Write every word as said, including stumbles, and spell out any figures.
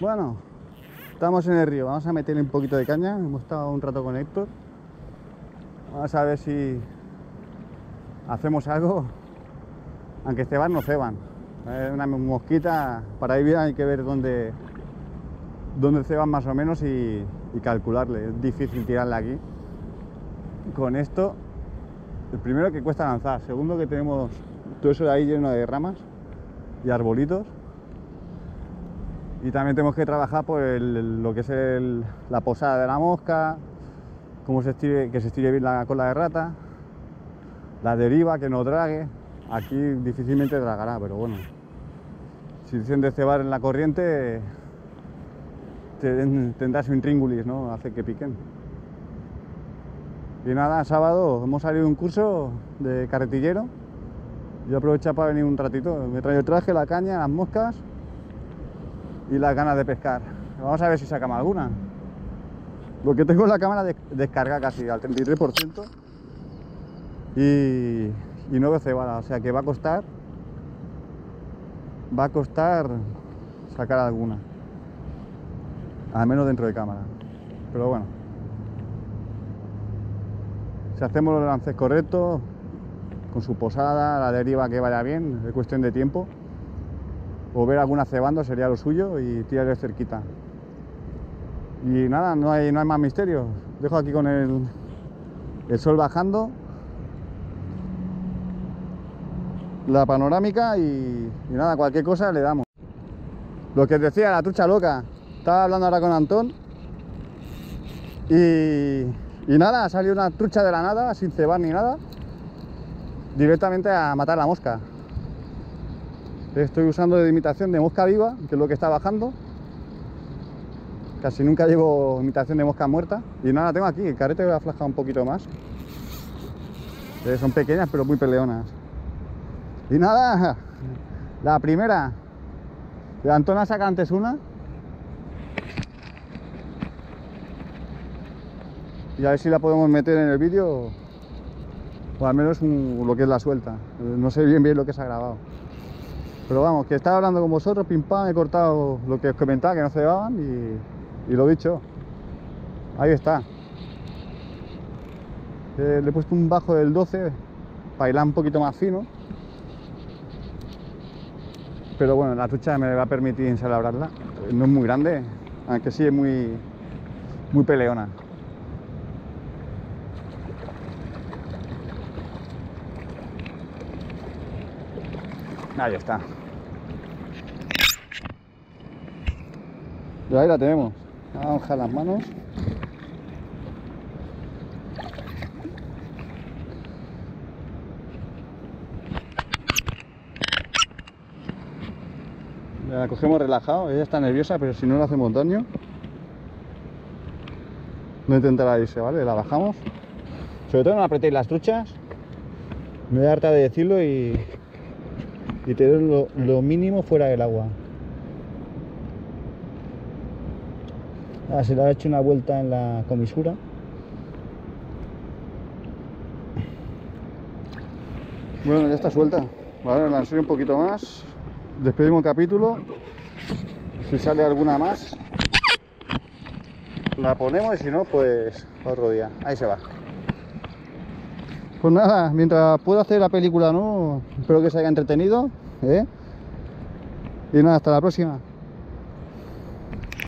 Bueno, estamos en el río, vamos a meterle un poquito de caña. Hemos estado un rato con Héctor. Vamos a ver si hacemos algo. Aunque ceban no ceban. Es una mosquita, para ir bien hay que ver dónde, dónde ceban más o menos y, y calcularle. Es difícil tirarla aquí. Con esto, el primero que cuesta lanzar, segundo que tenemos todo eso de ahí lleno de ramas y arbolitos. Y también tenemos que trabajar por el, lo que es el, la posada de la mosca, cómo se estire, que se estire bien la cola de rata, la deriva, que no trague. Aquí difícilmente tragará, pero bueno, si dicen de cebar en la corriente, tendrá su intríngulis, ¿no? Hace que piquen. Y nada, sábado hemos salido de un curso de carretillero. Yo aproveché para venir un ratito, me traigo el traje, la caña, las moscas y las ganas de pescar. Vamos a ver si sacamos alguna. Lo que tengo en la cámara de descarga casi al treinta y tres por ciento y, y no veo cebada, o sea que va a costar va a costar sacar alguna, al menos dentro de cámara, pero bueno, si hacemos los lances correctos, con su posada, la deriva que vaya bien, es cuestión de tiempo. O ver alguna cebando sería lo suyo y tirarle cerquita. Y nada, no hay, no hay más misterio. Dejo aquí con el, el sol bajando, la panorámica y, y nada, cualquier cosa le damos. Lo que decía, la trucha loca. Estaba hablando ahora con Antón y, y nada, salió una trucha de la nada, sin cebar ni nada, directamente a matar la mosca. Estoy usando de imitación de mosca viva, que es lo que está bajando. Casi nunca llevo imitación de mosca muerta. Y nada, tengo aquí, el carrete voy a aflojar un poquito más. Eh, son pequeñas pero muy peleonas. Y nada, la primera. De Antona saca antes una. Y a ver si la podemos meter en el vídeo. O al menos un, lo que es la suelta. No sé bien bien lo que se ha grabado. Pero vamos, que estaba hablando con vosotros, pim pam, he cortado lo que os comentaba, que no cebaban y, y lo dicho. Ahí está. Eh, le he puesto un bajo del doce para hilar un poquito más fino. Pero bueno, la trucha me va a permitir ensalabrarla. No es muy grande, aunque sí es muy, muy peleona. Ahí está. Y ahí la tenemos. Vamos a mojar las manos. La cogemos relajado. Ella está nerviosa, pero si no le hacemos daño, no intentará irse, ¿vale? La bajamos. Sobre todo no apretéis las truchas. Me voy a hartar de decirlo y... y te doy lo, lo mínimo fuera del agua. Ah, se le ha hecho una vuelta en la comisura. Bueno, ya está suelta. Vale, la enseño un poquito más. Despedimos el capítulo. Si sale alguna más, la ponemos y si no, pues otro día. Ahí se va. Pues nada, mientras pueda hacer la película, ¿no? Espero que os haya entretenido, ¿eh? Y nada, hasta la próxima.